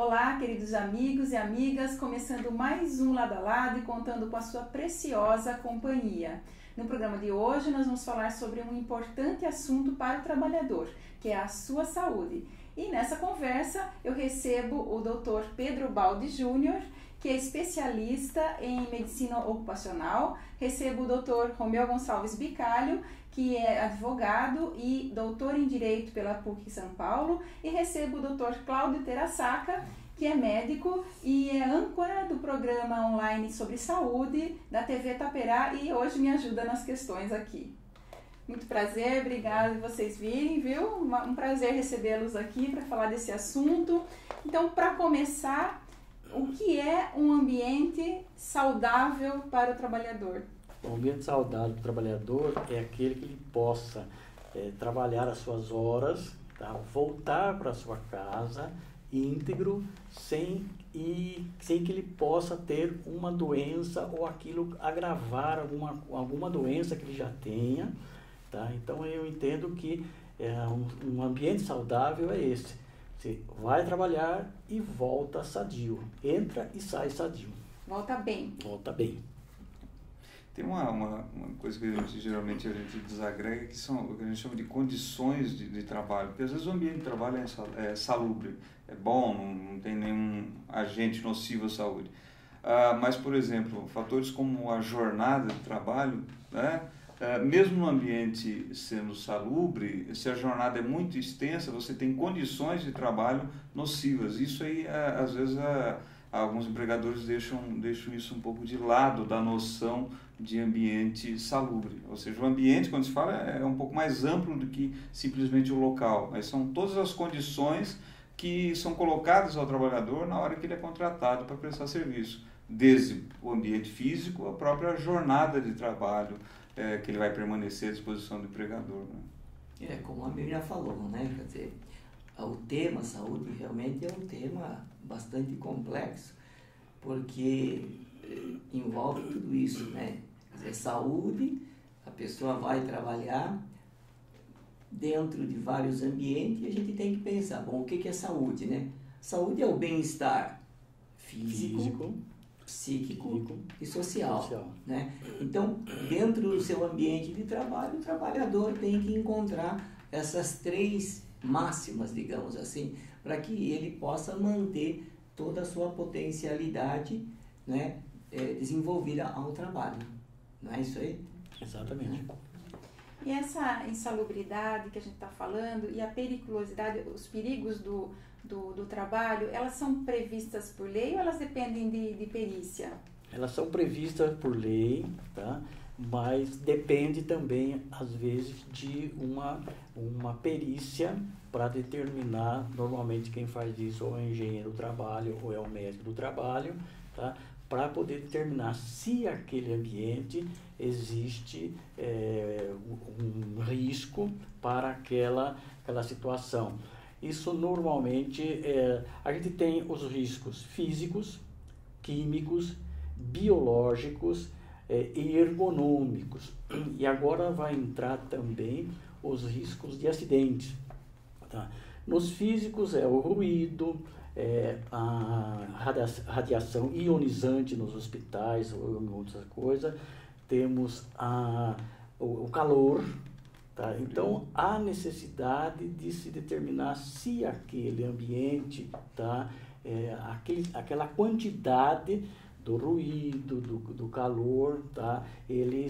Olá, queridos amigos e amigas, começando mais um Lado a Lado e contando com a sua preciosa companhia. No programa de hoje nós vamos falar sobre um importante assunto para o trabalhador, que é a sua saúde. E nessa conversa eu recebo o Dr. Pedro Baldi Júnior, que é especialista em medicina ocupacional. Recebo o Dr. Romeu Gonçalves Bicalho, que é advogado e doutor em Direito pela PUC São Paulo. E recebo o Dr. Cláudio Terassaca, que é médico e é âncora do programa online sobre saúde da TV Taperá e hoje me ajuda nas questões aqui. Muito prazer, obrigada de vocês virem, viu? Um prazer recebê-los aqui para falar desse assunto. Então, para começar, o que é um ambiente saudável para o trabalhador? O ambiente saudável do trabalhador é aquele que ele possa trabalhar as suas horas, tá? Voltar para a sua casa íntegro, sem que ele possa ter uma doença ou aquilo agravar alguma doença que ele já tenha. Tá? Então, eu entendo que um ambiente saudável é esse. Você vai trabalhar e volta sadio. Entra e sai sadio. Volta bem. Volta bem. Tem uma coisa que geralmente a gente desagrega, que são o que a gente chama de condições de trabalho. Porque às vezes o ambiente de trabalho é salubre, é bom, não tem nenhum agente nocivo à saúde. Mas, por exemplo, fatores como a jornada de trabalho, né? Mesmo no ambiente sendo salubre, se a jornada é muito extensa, você tem condições de trabalho nocivas. Isso aí, às vezes, alguns empregadores deixam isso um pouco de lado da noção de ambiente salubre. Ou seja, o ambiente, quando se fala, é um pouco mais amplo do que simplesmente o local. Mas são todas as condições que são colocadas ao trabalhador na hora que ele é contratado para prestar serviço. Desde o ambiente físico, a própria jornada de trabalho, que ele vai permanecer à disposição do empregador. Né? Como a Miriam falou, né? Quer dizer, o tema saúde realmente é um tema bastante complexo, porque envolve tudo isso, né? Quer dizer, saúde, a pessoa vai trabalhar dentro de vários ambientes e a gente tem que pensar, bom, o que é saúde, né? Saúde é o bem-estar físico, psíquico e social. Né? Então, dentro do seu ambiente de trabalho, o trabalhador tem que encontrar essas três máximas, digamos assim, para que ele possa manter toda a sua potencialidade, né, desenvolvida ao trabalho. Não é isso aí? Exatamente. E essa insalubridade que a gente está falando e a periculosidade, os perigos do trabalho, elas são previstas por lei ou elas dependem de perícia? Elas são previstas por lei, tá? Mas depende também, às vezes, de uma perícia para determinar, normalmente quem faz isso ou é o engenheiro do trabalho ou é o médico do trabalho, tá? Para poder determinar se aquele ambiente existe um risco para aquela situação. Isso normalmente, a gente tem os riscos físicos, químicos, biológicos e ergonômicos. E agora vai entrar também os riscos de acidentes. Tá? Nos físicos é o ruído, a radiação ionizante nos hospitais ou em outras coisas, temos o calor. Tá? Então, há necessidade de se determinar se aquele ambiente, tá? Aquela quantidade do ruído, do calor, tá? Ele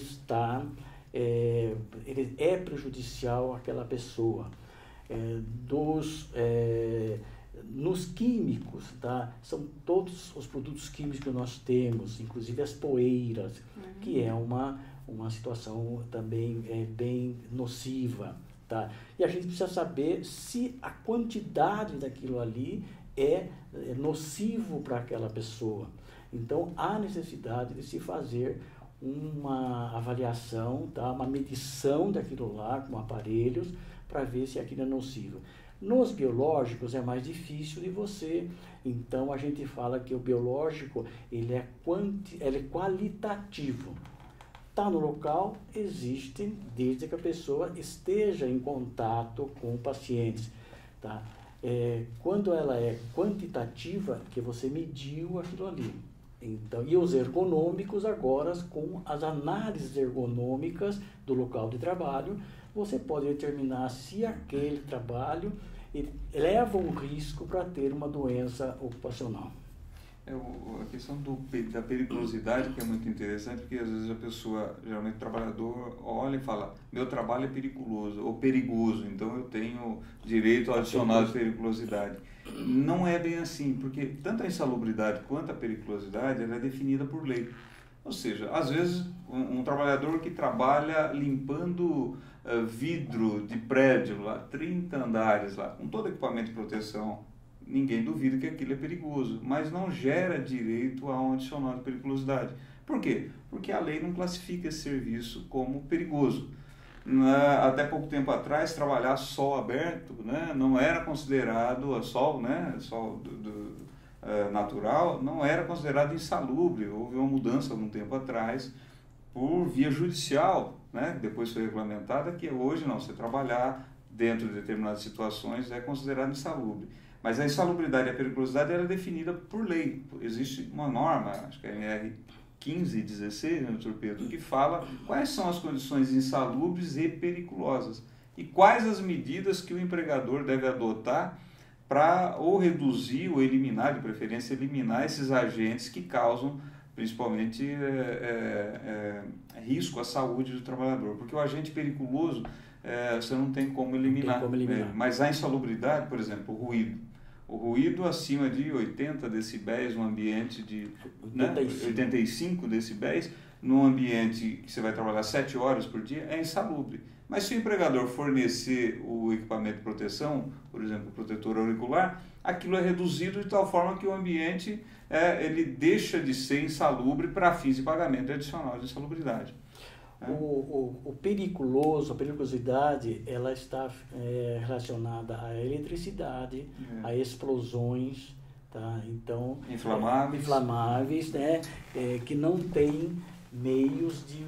é prejudicial àquela pessoa. Nos químicos, tá? São todos os produtos químicos que nós temos, inclusive as poeiras, que é uma situação também bem nociva, tá? E a gente precisa saber se a quantidade daquilo ali é nocivo para aquela pessoa. Então, há necessidade de se fazer uma avaliação, tá? Uma medição daquilo lá com aparelhos para ver se aquilo é nocivo. Nos biológicos é mais difícil de você, então a gente fala que o biológico ele é qualitativo. Está no local, existe desde que a pessoa esteja em contato com pacientes. Tá? quando ela é quantitativa, que você mediu aquilo ali. Então, e os ergonômicos agora, com as análises ergonômicas do local de trabalho, você pode determinar se aquele trabalho leva um risco para ter uma doença ocupacional. A questão da periculosidade, que é muito interessante, porque às vezes a pessoa, geralmente o trabalhador, olha e fala: meu trabalho é periculoso ou perigoso, então eu tenho direito ao adicional de periculosidade. Não é bem assim, porque tanto a insalubridade quanto a periculosidade ela é definida por lei. Ou seja, às vezes um trabalhador que trabalha limpando vidro de prédio, lá, 30 andares, lá, com todo equipamento de proteção, ninguém duvida que aquilo é perigoso, mas não gera direito a um adicional de periculosidade. Por quê? Porque a lei não classifica esse serviço como perigoso. Até pouco tempo atrás, trabalhar sol aberto, né, não era considerado sol, né, sol natural, não era considerado insalubre. Houve uma mudança algum tempo atrás por via judicial, né, depois foi regulamentada, que hoje não, você trabalhar dentro de determinadas situações é considerado insalubre. Mas a insalubridade e a periculosidade era definida por lei. Existe uma norma, acho que é a NR 1516, né, Dr. Pedro, que fala quais são as condições insalubres e periculosas e quais as medidas que o empregador deve adotar para ou reduzir ou eliminar, de preferência eliminar esses agentes que causam principalmente risco à saúde do trabalhador. Porque o agente periculoso você não tem como eliminar. Mas a insalubridade, por exemplo, o ruído. O ruído acima de 80 decibéis no ambiente de 85 decibéis, num ambiente que você vai trabalhar 7 horas por dia, é insalubre. Mas se o empregador fornecer o equipamento de proteção, por exemplo, o protetor auricular, aquilo é reduzido de tal forma que o ambiente ele deixa de ser insalubre para fins de pagamento adicional de insalubridade. O periculoso, a periculosidade, ela está relacionada à eletricidade, a explosões, tá? Então, inflamáveis, né? Que não tem meios de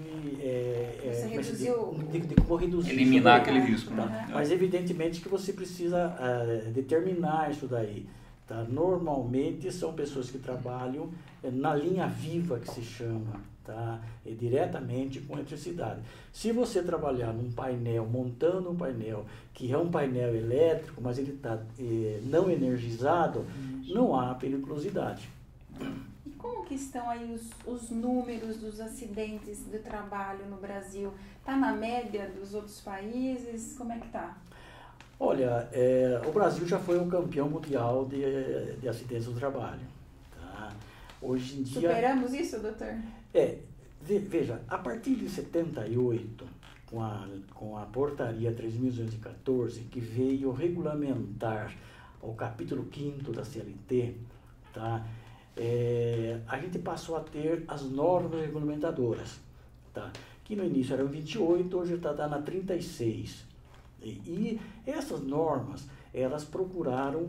como reduzir, eliminar aquele risco. Tá? Mas evidentemente que você precisa determinar isso daí. Tá? Normalmente são pessoas que trabalham na linha viva, que se chama, tá? Diretamente com eletricidade. Se você trabalhar num painel, montando um painel, que é um painel elétrico, mas ele está não energizado, não há periculosidade. E como que estão aí os números dos acidentes de trabalho no Brasil? Está na média dos outros países? Como é que está? Olha, o Brasil já foi o campeão mundial de acidentes do trabalho. Tá? Hoje em dia... Superamos isso, doutor? Veja, a partir de 78, com a portaria 3.214, que veio regulamentar o capítulo 5º da CLT, tá? A gente passou a ter as normas regulamentadoras, tá? Que no início eram 28, hoje está na 36. E essas normas, elas procuraram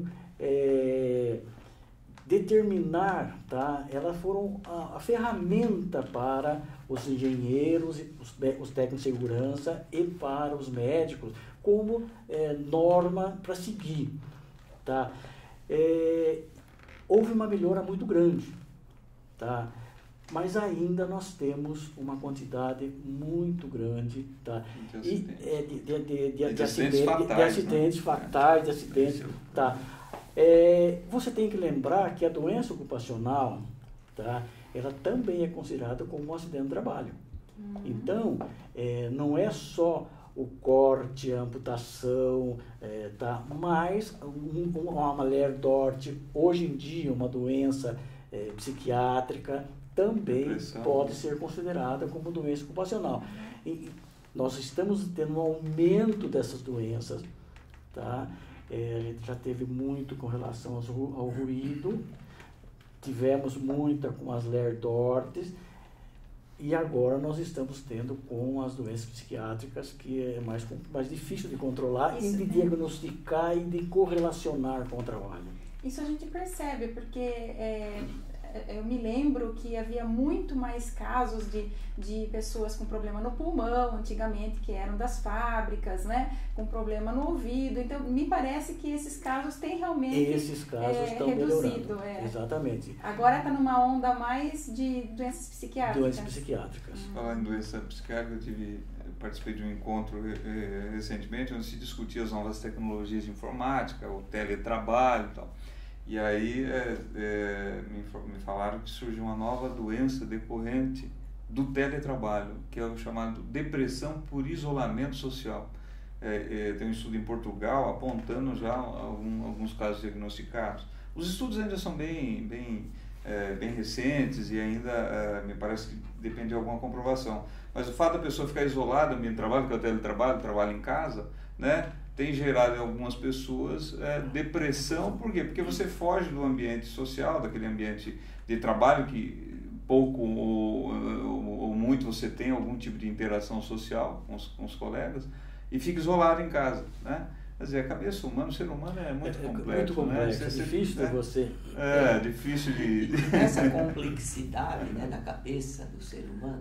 determinar, tá? Elas foram a ferramenta para os engenheiros, os técnicos de segurança e para os médicos, como norma para seguir, tá? Houve uma melhora muito grande, tá? Mas ainda nós temos uma quantidade muito grande, tá? De acidentes fatais, tá? Você tem que lembrar que a doença ocupacional, tá? Ela também é considerada como um acidente de trabalho. Então, não é só o corte, a amputação, tá? Mas uma Maillard-Dort, hoje em dia uma doença psiquiátrica, também pode ser considerada como doença ocupacional. E nós estamos tendo um aumento dessas doenças, tá? A gente já teve muito com relação ao ruído, tivemos muita com as Maillard-Dorts, e agora nós estamos tendo com as doenças psiquiátricas, que é mais difícil de controlar, e de diagnosticar e de correlacionar com o trabalho. Isso a gente percebe, porque eu me lembro que havia muito mais casos de pessoas com problema no pulmão, antigamente, que eram das fábricas, né? Com problema no ouvido. Então, me parece que esses casos têm realmente esses casos estão reduzido. melhorando. Exatamente. Agora está numa onda mais de doenças psiquiátricas. Doenças psiquiátricas. Falando em doença psiquiátrica, eu participei de um encontro recentemente onde se discutia as novas tecnologias de informática, o teletrabalho e tal. E aí me falaram que surgiu uma nova doença decorrente do teletrabalho, que é o chamado depressão por isolamento social. Tem um estudo em Portugal apontando já alguns casos diagnosticados. Os estudos ainda são bem recentes e ainda me parece que depende de alguma comprovação. Mas o fato da pessoa ficar isolada no ambiente de trabalho, que é o teletrabalho, trabalho em casa, né, tem gerado em algumas pessoas depressão. Por quê? Porque você foge do ambiente social, daquele ambiente de trabalho que pouco ou muito você tem algum tipo de interação social com os colegas e fica isolado em casa, né? Quer dizer, a cabeça humana, o ser humano é muito complexo. Muito complexo, né? É difícil de você... difícil de... Essa complexidade, né, da cabeça do ser humano,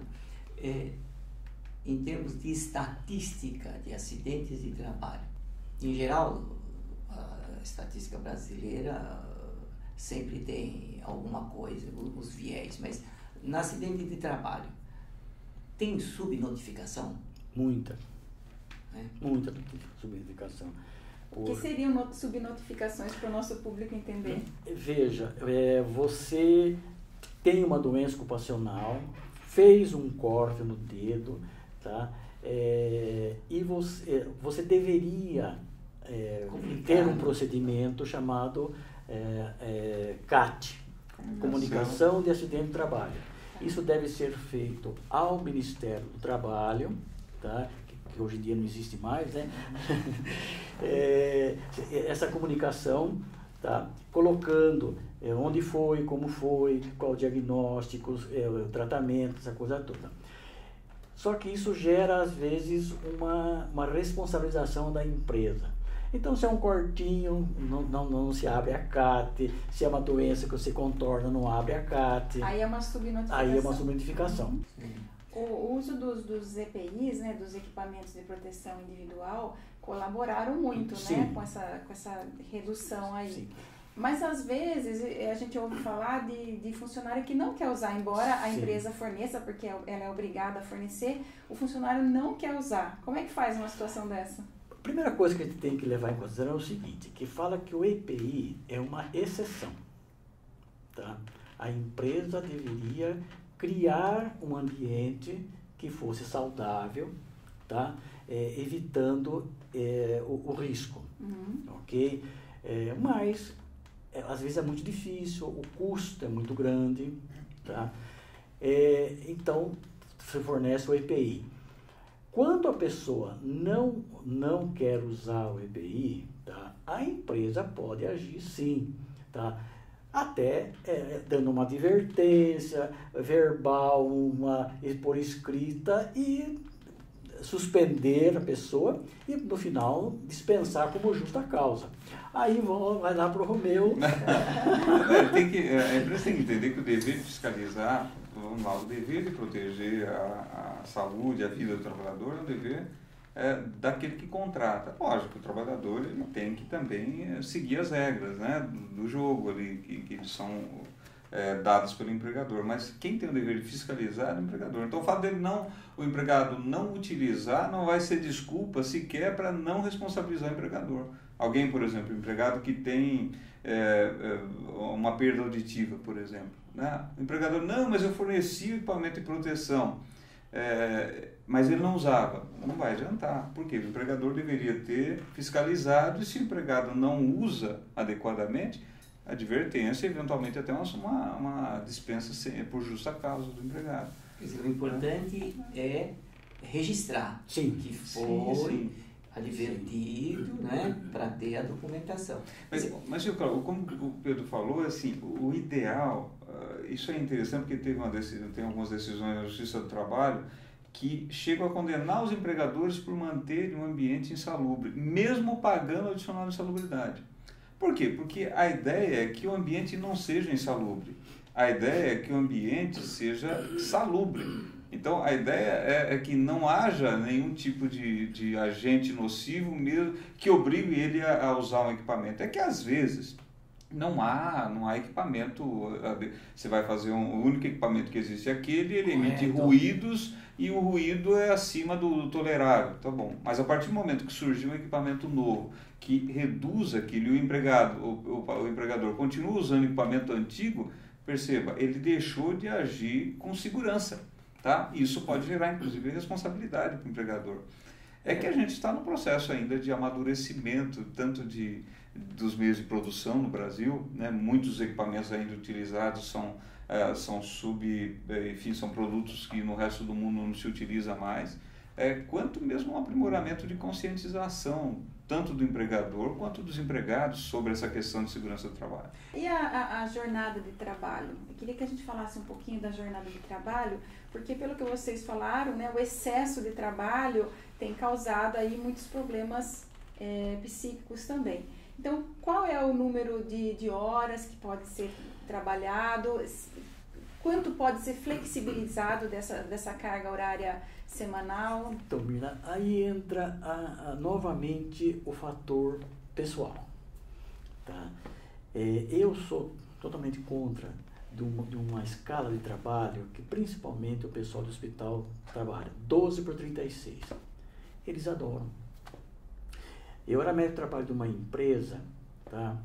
em termos de estatística de acidentes de trabalho, em geral, a estatística brasileira sempre tem alguma coisa, os viés, mas no acidente de trabalho, tem subnotificação? Muita subnotificação. O que seriam subnotificações para o nosso público entender? Veja, você tem uma doença ocupacional, fez um corte no dedo, tá? E você deveria ter um procedimento chamado CAT, Comunicação de Acidente de Trabalho. Isso deve ser feito ao Ministério do Trabalho, tá? Que hoje em dia não existe mais, né? Essa comunicação, tá? Colocando onde foi, como foi, qual o diagnóstico, o tratamento, essa coisa toda. Só que isso gera, às vezes, uma responsabilização da empresa. Então, se é um cortinho, não se abre a CAT. Se é uma doença que você contorna, não abre a CAT. Aí é uma subnotificação. Aí é uma subnotificação. O uso dos EPIs, né, dos equipamentos de proteção individual, colaboraram muito, né, com essa redução aí. Sim. Mas, às vezes, a gente ouve falar de funcionário que não quer usar, embora a empresa forneça, porque ela é obrigada a fornecer, o funcionário não quer usar. Como é que faz uma situação dessa? A primeira coisa que a gente tem que levar em consideração é o seguinte, que fala que o EPI é uma exceção. Tá? A empresa deveria criar um ambiente que fosse saudável, tá? Evitando o risco. Ok? Mas, às vezes é muito difícil, o custo é muito grande, tá? Então, se fornece o EPI. Quando a pessoa não quer usar o EPI, tá? A empresa pode agir sim, tá? Até dando uma advertência verbal, por escrita e suspender a pessoa e, no final, dispensar como justa causa. Aí vai lá para o Romeu. A empresa tem que entender que o dever de fiscalizar, vamos lá, o dever de proteger a saúde, a vida do trabalhador é um dever daquele que contrata. Lógico, o trabalhador ele tem que também seguir as regras, né, do jogo ali, que são dadas pelo empregador, mas quem tem o dever de fiscalizar é o empregador. Então o fato dele o empregado não utilizar não vai ser desculpa sequer para não responsabilizar o empregador. Alguém, por exemplo, empregado que tem uma perda auditiva, por exemplo, né? O empregador, não, mas eu forneci o equipamento de proteção, mas ele não usava. Não vai adiantar. Por quê? O empregador deveria ter fiscalizado e se o empregado não usa adequadamente, advertência e eventualmente até uma dispensa por justa causa do empregado. Quer dizer, o importante é registrar que foi advertido, né, para ter a documentação. Mas como o Pedro falou, assim, o ideal, isso é interessante porque tem algumas decisões da Justiça do Trabalho que chegam a condenar os empregadores por manterem um ambiente insalubre, mesmo pagando adicional de insalubridade. Por quê? Porque a ideia é que o ambiente não seja insalubre. A ideia é que o ambiente seja salubre. Então, a ideia é que não haja nenhum tipo de agente nocivo mesmo que obrigue ele a usar um equipamento. É que, às vezes, não há equipamento. Você vai fazer o único equipamento que existe é aquele, ele emite ruídos e o ruído é acima do tolerável. Tá bom. Mas a partir do momento que surgiu um equipamento novo que reduz aquilo e o empregador continua usando equipamento antigo, perceba, ele deixou de agir com segurança. Tá? Isso pode gerar, inclusive, responsabilidade para o empregador. É que a gente está no processo ainda de amadurecimento, tanto dos meios de produção no Brasil, né? Muitos equipamentos ainda utilizados são produtos que no resto do mundo não se utiliza mais, quanto mesmo um aprimoramento de conscientização, tanto do empregador quanto dos empregados sobre essa questão de segurança do trabalho. E a jornada de trabalho? Eu queria que a gente falasse um pouquinho da jornada de trabalho, porque pelo que vocês falaram, né, o excesso de trabalho tem causado aí muitos problemas psíquicos também. Então, qual é o número de horas que pode ser trabalhado? Quanto pode ser flexibilizado dessa carga horária semanal? Então, Mirna, aí entra novamente o fator pessoal. Tá? Eu sou totalmente contra de uma escala de trabalho que principalmente o pessoal do hospital trabalha, 12/36. Eles adoram. Eu era médico de trabalho de uma empresa, tá?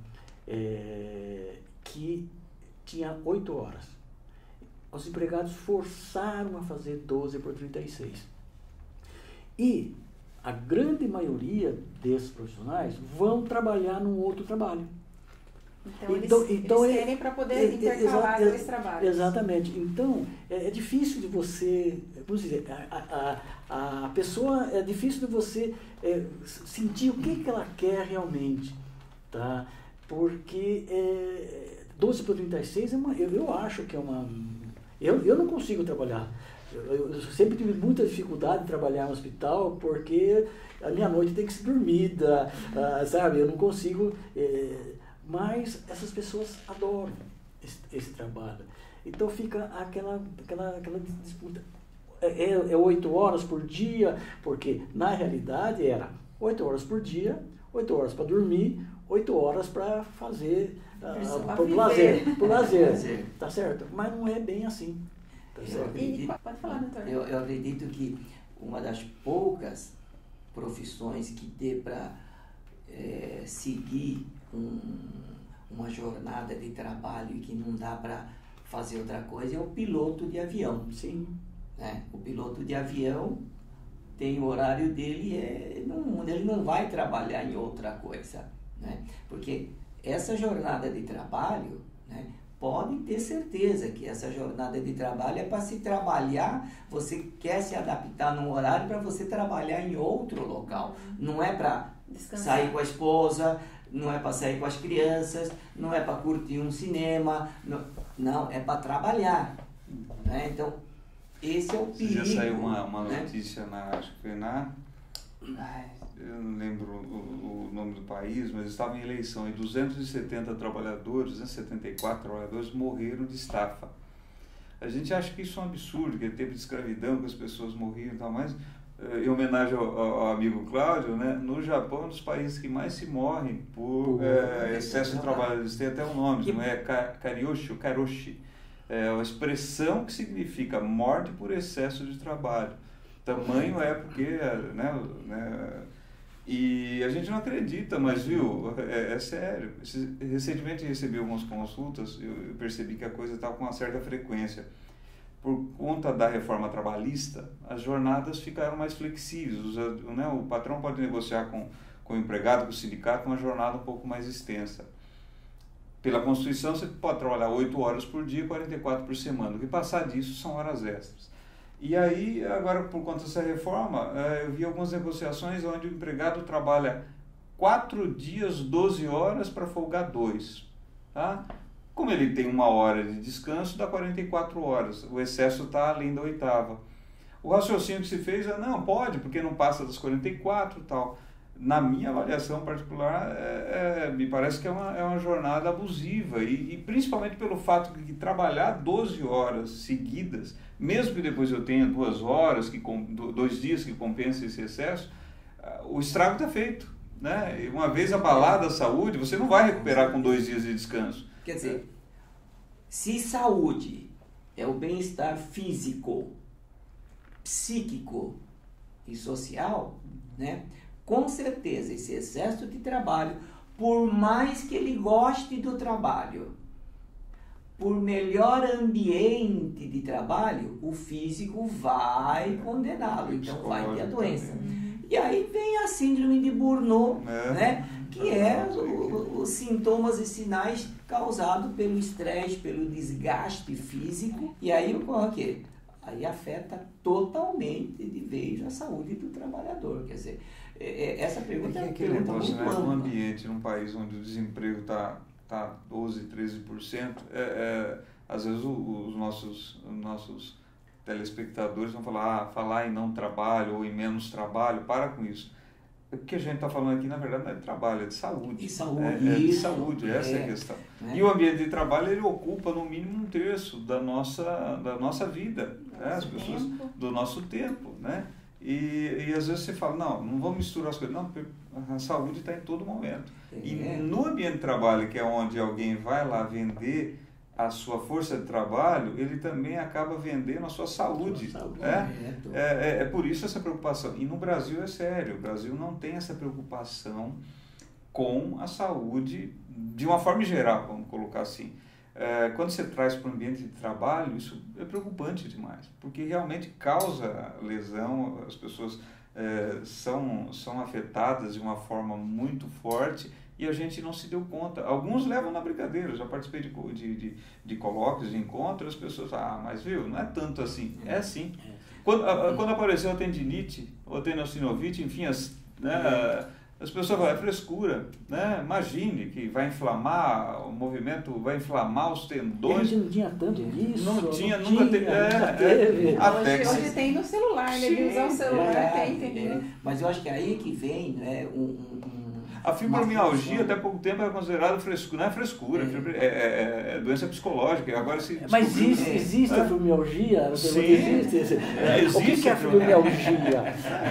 Que tinha 8 horas. Os empregados forçaram a fazer 12/36. E a grande maioria desses profissionais vão trabalhar num outro trabalho. Então eles querem para poder intercalar dois trabalhos. Exatamente. Então, é difícil de você, vamos dizer, a pessoa, é difícil de você sentir o que ela quer realmente, tá? Porque 12/36 eu acho que é uma... Eu não consigo trabalhar. Eu sempre tive muita dificuldade de trabalhar no hospital porque a minha noite tem que ser dormida, sabe? Eu não consigo... Mas essas pessoas adoram esse trabalho. Então fica aquela disputa. É 8 horas por dia, porque na realidade era 8 horas por dia, 8 horas para dormir, 8 horas para fazer por lazer. Tá certo? Mas não é bem assim. Tá certo? Pode falar, doutor. Eu acredito que uma das poucas profissões que dê para seguir uma jornada de trabalho e que não dá para fazer outra coisa é o piloto de avião. Sim. Né? O piloto de avião tem o horário dele, ele não vai trabalhar em outra coisa. Né? Porque essa jornada de trabalho, né, pode ter certeza que essa jornada de trabalho é para se trabalhar, você quer se adaptar num horário para você trabalhar em outro local. Não é para sair com a esposa, não é para sair com as crianças, não é para curtir um cinema, não, é para trabalhar. Né? Então, esse é o perigo. Já saiu uma notícia, acho que foi eu não lembro o nome do país, mas estava em eleição e 270 trabalhadores, 74 trabalhadores morreram de estafa. A gente acha que isso é um absurdo, que é tempo de escravidão, que as pessoas morriam e tal, mas em homenagem ao amigo Cláudio, né, no Japão é um dos países que mais se morrem por excesso de trabalho. Eles têm até um nome, não é karoshi. É uma expressão que significa morte por excesso de trabalho. Tamanho é porque... E a gente não acredita, mas viu, é sério. Recentemente recebi algumas consultas, eu percebi que a coisa está com uma certa frequência. Por conta da reforma trabalhista, as jornadas ficaram mais flexíveis. O patrão pode negociar com o empregado, com o sindicato, uma jornada um pouco mais extensa. Pela Constituição, você pode trabalhar 8 horas por dia, 44 por semana. O que passar disso são horas extras. E aí, agora, por conta dessa reforma, eu vi algumas negociações onde o empregado trabalha 4 dias, 12 horas para folgar 2. Tá? Como ele tem 1 hora de descanso, dá 44 horas. O excesso está além da 8ª. O raciocínio que se fez não pode, porque não passa das 44 e tal. na minha avaliação particular, me parece que é uma jornada abusiva, e principalmente pelo fato de que trabalhar 12 horas seguidas, mesmo que depois eu tenha 2 horas, 2 dias que compensa esse excesso, o estrago está feito, né? E uma vez abalada a saúde, você não vai recuperar com 2 dias de descanso. Quer dizer, se saúde é o bem-estar físico, psíquico e social, né? Com certeza esse excesso de trabalho, por mais que ele goste do trabalho, por melhor ambiente de trabalho, o físico vai condená-lo, então vai ter a doença. E aí vem a síndrome de Burnout, né? Que é os sintomas e sinais causados pelo estresse, pelo desgaste físico, e aí ocorre o quê? Aí afeta totalmente de vez a saúde do trabalhador. Quer dizer, essa pergunta é uma pergunta muito ampla. Num ambiente, num país onde o desemprego está 12%, 13%, às vezes os nossos telespectadores vão falar em não trabalho ou em menos trabalho. Para com isso. O que a gente está falando aqui, na verdade, não é de trabalho, é de saúde. De saúde, de saúde, essa é a questão. E o ambiente de trabalho, ele ocupa no mínimo 1/3 da nossa vida, as pessoas, do nosso tempo, né? E às vezes você fala, não vamos misturar as coisas. Não, a saúde está em todo momento. E no ambiente de trabalho, que é onde alguém vai lá vender a sua força de trabalho, ele também acaba vendendo a sua saúde. É por isso essa preocupação. E no Brasil é sério, o Brasil não tem essa preocupação com a saúde de uma forma geral, vamos colocar assim. Quando você traz para o ambiente de trabalho, isso é preocupante demais, porque realmente causa lesão, as pessoas são afetadas de uma forma muito forte, e a gente não se deu conta. Alguns levam na brincadeira. Eu já participei de colóquios, de encontros, as pessoas falam, mas viu, não é tanto assim. É assim. Quando apareceu a tendinite, ou a tenossinovite, enfim, as pessoas falam, é frescura, né? Imagine que vai inflamar, o movimento vai inflamar os tendões. A gente não tinha tanto disso. Nunca teve. Hoje tem no celular, né? Ele usa o celular, tem. Mas eu acho que aí que vem, né, a fibromialgia, até pouco tempo, era considerada frescura. Não é frescura, é doença psicológica. Agora mas existe a fibromialgia? Sim. Existe. O que é a fibromialgia?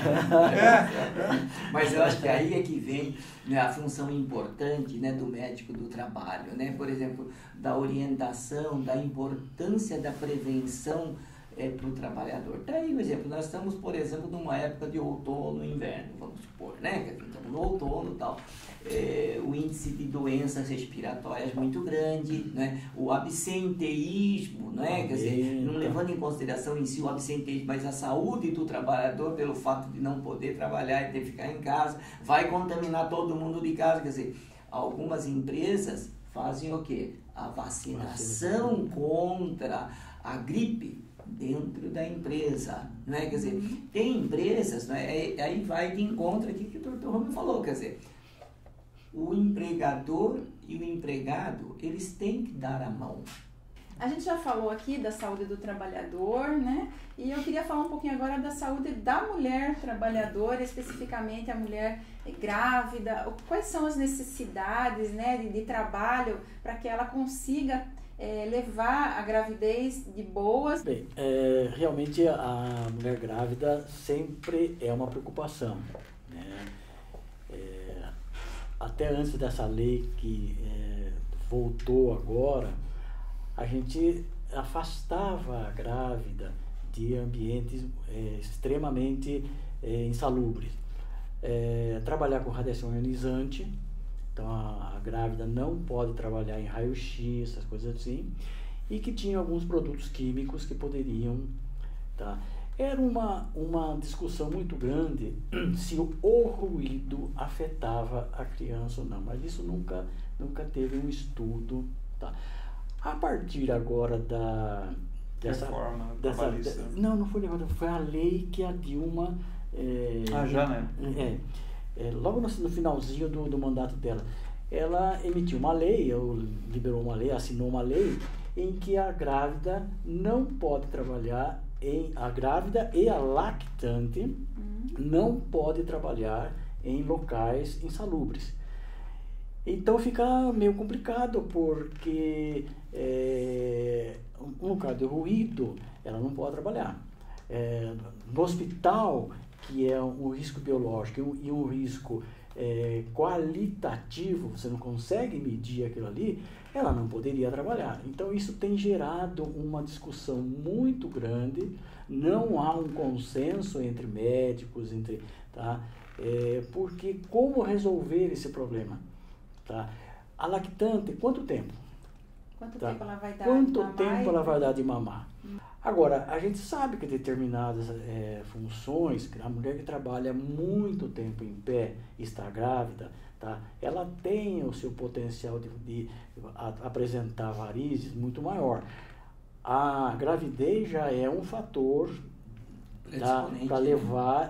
Mas eu acho que aí é que vem, né, a função importante, né, do médico do trabalho, né? Por exemplo, da orientação, da importância da prevenção para o trabalhador. Tá aí o exemplo. Nós estamos, por exemplo, numa época de outono e inverno, vamos supor, né? Estamos no outono e tal. O índice de doenças respiratórias muito grande, né? O absenteísmo, né? Quer dizer, não levando em consideração em si o absenteísmo, mas a saúde do trabalhador pelo fato de não poder trabalhar e ter que ficar em casa, vai contaminar todo mundo de casa. Quer dizer, algumas empresas fazem o quê? A vacinação contra a gripe dentro da empresa, né? Quer dizer, tem empresas, né? Aí vai de encontro aqui que o Dr. Romeu falou, quer dizer, o empregador e o empregado, eles têm que dar a mão. A gente já falou aqui da saúde do trabalhador, né? E eu queria falar um pouquinho agora da saúde da mulher trabalhadora, especificamente a mulher grávida. Quais são as necessidades, né, de trabalho para que ela consiga levar a gravidez de boas? Bem, realmente a mulher grávida sempre é uma preocupação, né? Até antes dessa lei que voltou agora, a gente afastava a grávida de ambientes extremamente insalubres. Trabalhar com radiação ionizante. Então, a grávida não pode trabalhar em raio-x, essas coisas assim, e que tinha alguns produtos químicos que poderiam... Tá? Era uma discussão muito grande se o ruído afetava a criança ou não, mas isso nunca teve um estudo. Tá? A partir agora reforma trabalhista. Não foi reforma, foi a lei que a Dilma... já, né? Logo no finalzinho do mandato dela, ela emitiu uma lei, liberou uma lei, assinou uma lei em que a grávida não pode trabalhar, a grávida e a lactante não pode trabalhar em locais insalubres. Então fica meio complicado, porque no caso de ruído, ela não pode trabalhar. No hospital, que é um risco biológico e um risco qualitativo, você não consegue medir aquilo ali, ela não poderia trabalhar. Então isso tem gerado uma discussão muito grande, não há um consenso entre médicos, tá? Porque como resolver esse problema? Tá? A lactante, quanto tempo? Quanto Tá? tempo ela vai dar Quanto de mamar? tempo ela vai dar de mamar? Agora, a gente sabe que determinadas funções, que a mulher que trabalha muito tempo em pé, está grávida, tá? Ela tem o seu potencial de apresentar varizes muito maior. A gravidez já é um fator para levar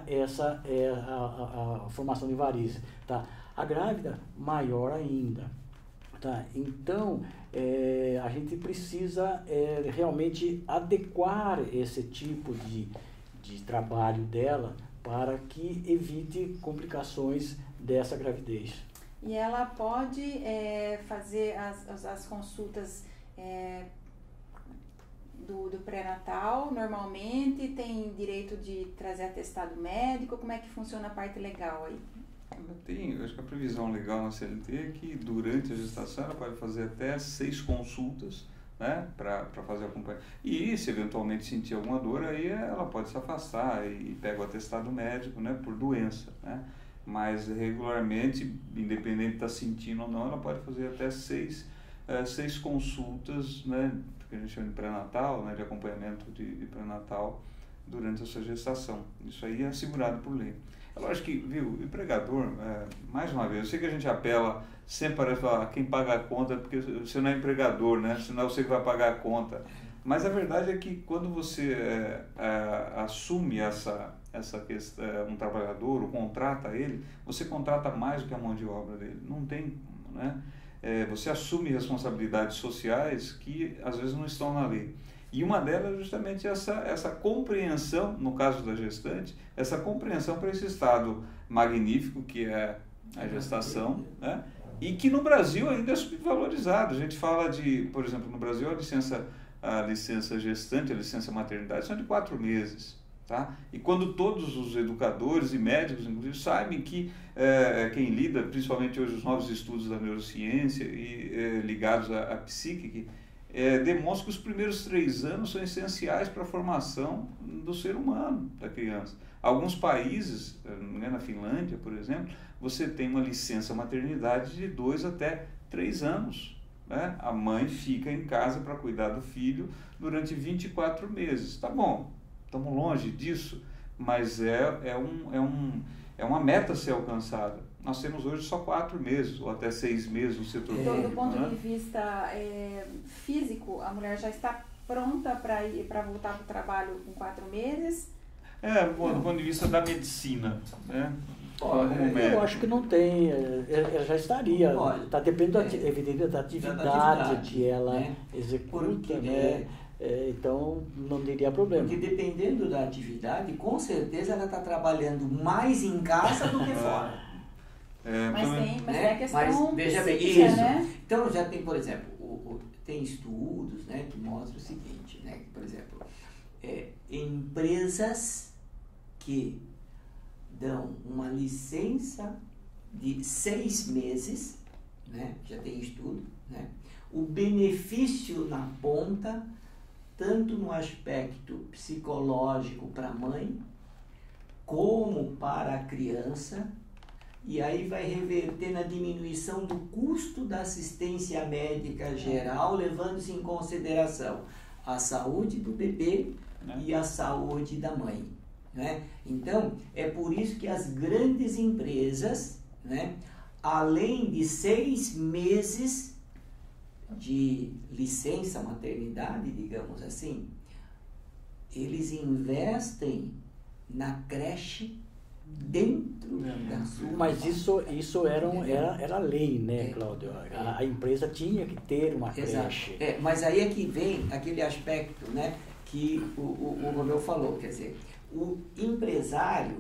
a formação de varizes, tá? A grávida, maior ainda. Tá? Então, a gente precisa realmente adequar esse tipo de trabalho dela para que evite complicações dessa gravidez. E ela pode fazer as consultas do pré-natal normalmente? Tem direito de trazer atestado médico? Como é que funciona a parte legal aí? Eu acho que a previsão legal na CLT é que durante a gestação ela pode fazer até 6 consultas, né, para fazer acompanhamento. E se eventualmente sentir alguma dor, aí ela pode se afastar e pega o atestado médico, né, por doença, né. Mas regularmente, independente de estar sentindo ou não, ela pode fazer até 6 consultas, né, que a gente chama de pré-natal, né, de acompanhamento de pré-natal durante a sua gestação. Isso aí é assegurado por lei. É lógico que, viu, o empregador, mais uma vez, eu sei que a gente apela sempre para falar quem paga a conta, porque você não é empregador, né? Senão é você que vai pagar a conta. Mas a verdade é que quando você assume essa questão, um trabalhador, ou contrata ele, você contrata mais do que a mão de obra dele. Não tem, né? Você assume responsabilidades sociais que às vezes não estão na lei. E uma delas é justamente essa compreensão, no caso da gestante, essa compreensão para esse estado magnífico que é a gestação, né? E que no Brasil ainda é subvalorizado. A gente fala de, por exemplo, no Brasil a licença gestante, a licença maternidade são de 4 meses. Tá? E quando todos os educadores e médicos, inclusive, sabem que quem lida, principalmente hoje os novos estudos da neurociência e ligados à psique, demonstra que os primeiros 3 anos são essenciais para a formação do ser humano, da criança. Alguns países, na Finlândia, por exemplo, você tem uma licença maternidade de 2 até 3 anos. Né? A mãe fica em casa para cuidar do filho durante 24 meses. Tá bom, estamos longe disso, mas é uma meta a ser alcançada. Nós temos hoje só 4 meses, ou até 6 meses no setor público. Então, do ponto de vista físico, a mulher já está pronta para voltar para o trabalho com 4 meses? Do ponto de vista da medicina, né? Eu acho que não tem, ela já estaria, está dependendo evidentemente da atividade que ela executa, né? Então não teria problema. Porque dependendo da atividade, com certeza ela está trabalhando mais em casa do que fora. Mas é a questão veja bem, psíquica, isso. Né? Então já tem, por exemplo, tem estudos, né, que mostram o seguinte, né, que, por exemplo, empresas que dão uma licença de 6 meses, né, já tem estudo, né, o benefício na ponta, tanto no aspecto psicológico para a mãe, como para a criança, e aí vai reverter na diminuição do custo da assistência médica geral, levando-se em consideração a saúde do bebê e a saúde da mãe. Né? Então, é por isso que as grandes empresas, né, além de 6 meses de licença maternidade, digamos assim, eles investem na creche dentro da sua... Mas isso era lei, né, Cláudio? A empresa tinha que ter uma creche. Mas aí é que vem aquele aspecto, né, que o Romeu falou, quer dizer, o empresário,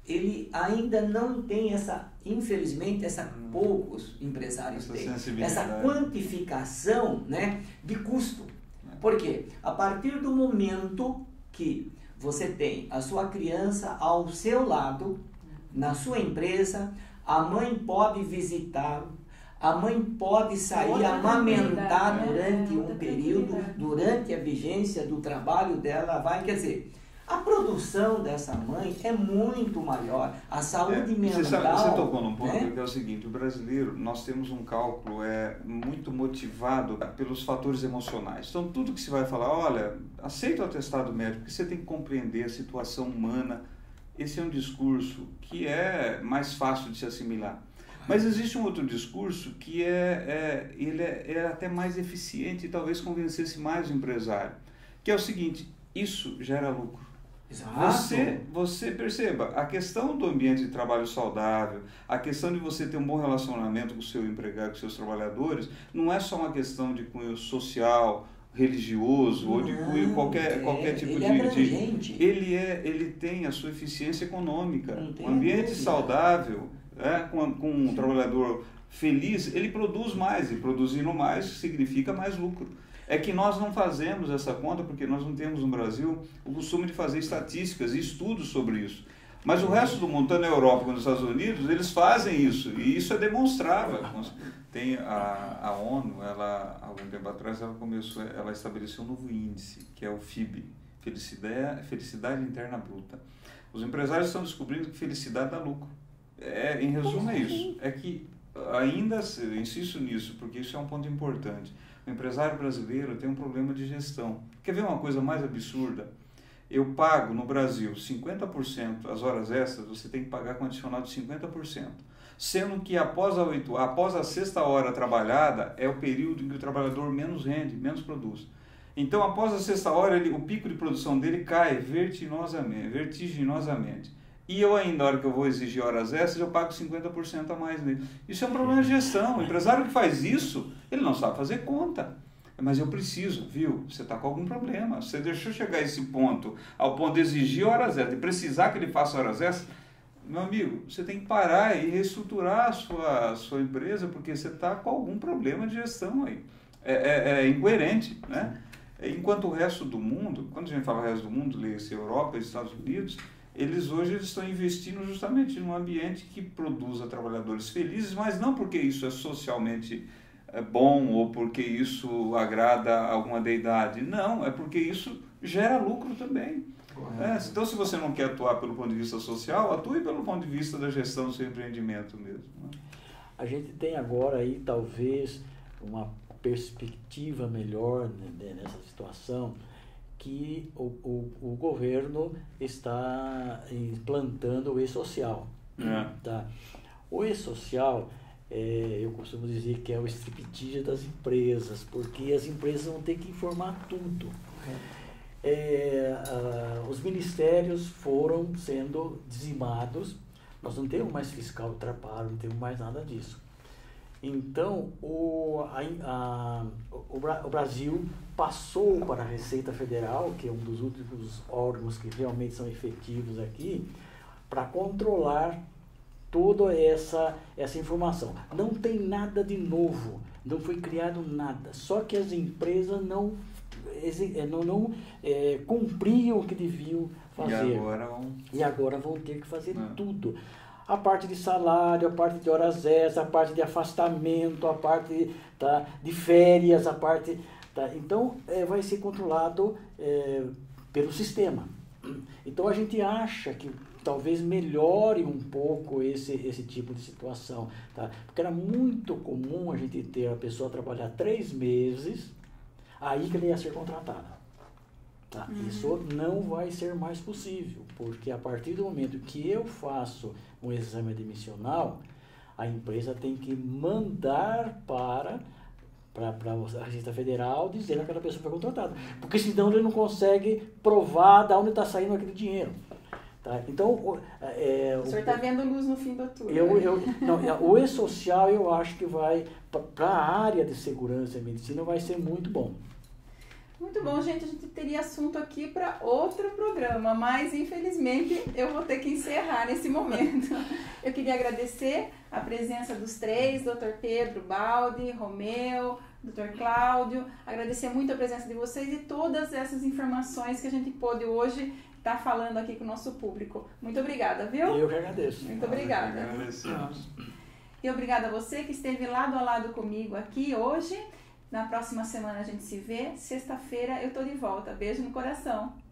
ele ainda não tem infelizmente, poucos empresários têm, essa quantificação, né, de custo. Por quê? A partir do momento que você tem a sua criança ao seu lado, na sua empresa, a mãe pode visitá-lo, a mãe pode sair amamentar durante um período, durante a vigência do trabalho dela, quer dizer, a produção dessa mãe é muito maior, a saúde mental... Você tocou num ponto, né? Que é o seguinte, o brasileiro, nós temos um cálculo muito motivado pelos fatores emocionais. Então, tudo que se vai falar, olha, aceita o atestado médico, porque você tem que compreender a situação humana. Esse é um discurso que é mais fácil de se assimilar. Mas existe um outro discurso que ele é até mais eficiente e talvez convencesse mais o empresário, que é o seguinte, isso gera lucro. Você perceba, a questão do ambiente de trabalho saudável, a questão de você ter um bom relacionamento com o seu empregado, com os seus trabalhadores, não é só uma questão de cunho social, religioso ou de cunho qualquer tipo de... Ele tem a sua eficiência econômica. Um ambiente saudável, com um trabalhador feliz, ele produz mais, e produzindo mais significa mais lucro. É que nós não fazemos essa conta porque nós não temos no Brasil o costume de fazer estatísticas e estudos sobre isso. Mas o resto do mundo, tanto na Europa quanto nos Estados Unidos, eles fazem isso, e isso é demonstrável. Tem a ONU, há algum tempo atrás, ela estabeleceu um novo índice, que é o FIB, Felicidade Interna Bruta. Os empresários estão descobrindo que felicidade dá lucro. Em resumo, é isso. É que ainda, eu insisto nisso, porque isso é um ponto importante. O empresário brasileiro tem um problema de gestão. Quer ver uma coisa mais absurda? Eu pago no Brasil 50% as horas extras, você tem que pagar com adicional de 50%. Sendo que após a sexta hora trabalhada é o período em que o trabalhador menos rende, menos produz. Então, após a sexta hora, o pico de produção dele cai vertiginosamente. E eu ainda, na hora que eu vou exigir horas extras, eu pago 50% a mais nele. Isso é um problema de gestão. O empresário que faz isso, ele não sabe fazer conta. Mas eu preciso, viu? Você está com algum problema. Você deixou chegar a esse ponto, ao ponto de exigir horas extras e precisar que ele faça horas extras, meu amigo, você tem que parar e reestruturar a sua empresa, porque você está com algum problema de gestão aí. É incoerente, né? Enquanto o resto do mundo, quando a gente fala resto do mundo, leia-se Europa e Estados Unidos, eles estão investindo justamente num ambiente que produza trabalhadores felizes, mas não porque isso é socialmente bom ou porque isso agrada alguma deidade. Não, é porque isso gera lucro também. Então, se você não quer atuar pelo ponto de vista social, atue pelo ponto de vista da gestão do seu empreendimento mesmo. Né? A gente tem agora aí, talvez, uma perspectiva melhor, né, nessa situação, que o governo está implantando o e-social. Tá? O e-social, eu costumo dizer que é o striptease das empresas, porque as empresas vão ter que informar tudo. Os ministérios foram sendo dizimados, nós não temos mais fiscal de trabalho, não temos mais nada disso. Então, o Brasil passou para a Receita Federal, que é um dos últimos órgãos que realmente são efetivos aqui, para controlar toda essa informação. Não tem nada de novo, não foi criado nada, só que as empresas não cumpriam o que deviam fazer. E agora vão ter que fazer tudo. A parte de salário, a parte de horas extras, a parte de afastamento, a parte de férias, a parte... Então, vai ser controlado pelo sistema. Então, a gente acha que talvez melhore um pouco esse tipo de situação. Tá? Porque era muito comum a gente ter a pessoa trabalhar 3 meses, aí que ele ia ser contratada. Tá? Isso não vai ser mais possível, porque a partir do momento que eu faço um exame admissional, a empresa tem que mandar para a Receita Federal dizer que aquela pessoa foi contratada, porque senão ele não consegue provar de onde está saindo aquele dinheiro. Tá? Então, o senhor está vendo luz no fim do túnel. O e-social eu acho que vai, para a área de segurança e medicina, vai ser muito bom. Muito bom, gente. A gente teria assunto aqui para outro programa, mas infelizmente eu vou ter que encerrar nesse momento. Eu queria agradecer a presença dos três, Dr. Pedro Baldi, Romeu, Dr. Cláudio. Agradecer muito a presença de vocês e todas essas informações que a gente pôde hoje estar falando aqui com o nosso público. Muito obrigada, viu? Eu que agradeço. Muito obrigada. E obrigada a você que esteve lado a lado comigo aqui hoje. Na próxima semana a gente se vê. Sexta-feira eu tô de volta. Beijo no coração.